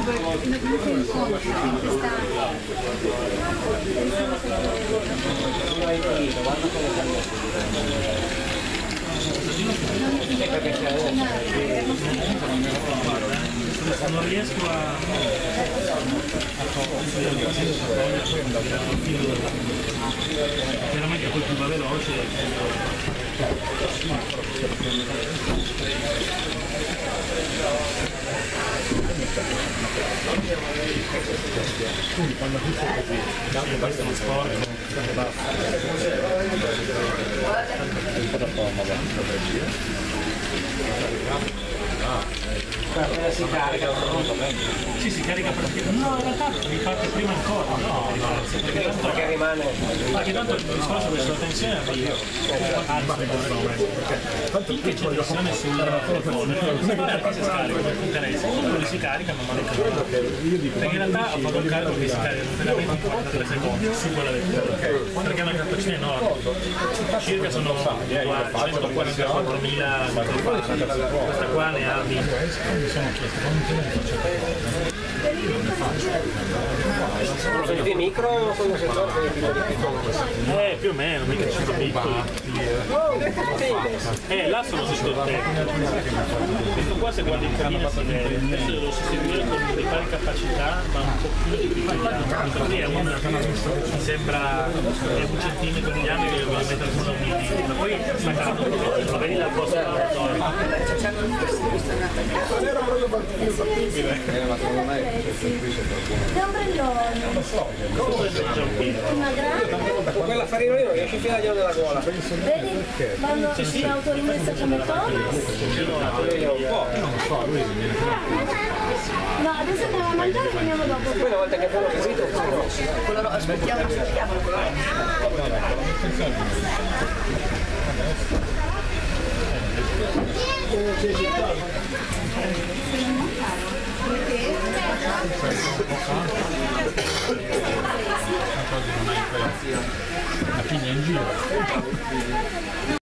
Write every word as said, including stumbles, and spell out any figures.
una comunque incontro in questa non riesco a chiaramente poi più va veloce. Quindi quando tutto è così, sì, questo è uno sport. Si carica, sì, si carica praticamente. No, in realtà mi parte prima ancora, no, perché tanto perché rimane. perché tanto il discorso verso la tensione è io. Finché c'è tensione sul telefono, perché si scarica, non ti interessa, quello si carica man mano che va. Perché in realtà ho fatto un calcolo che si carica veramente in quarantatré secondi su quella del telefono, perché è una cartoccina enorme, circa sono centoquarantaquattromila microfarad, questa qua ne ha venti. Mi sono chiesto quanto tempo faccio Sono dei micro o sono sensori eh, più o meno, mica ci sono piccoli. Eh, là sono tutto tecnico. Questo qua se guardi il camino si vede, adesso devo sostituire con delle pari capacità, ma un pochino di più questo qui è un, mi sembra è un centimetro di diametro che voglio mettere solo un millimetro, ma poi sta calando, lo vedi dal posto del laboratorio. era proprio fattibile. Ma secondo me l'ombrellone. Non lo so. Una grande. con quella farina lì non riesci a filarglielo nella gola. Vedi? Vanno in autorimessa come Thomas. Non so, lui No, adesso andiamo a mangiare e veniamo dopo. poi una volta che abbiamo capito, Quello no, aspettiamo, aspettiamo. La figlia in giro.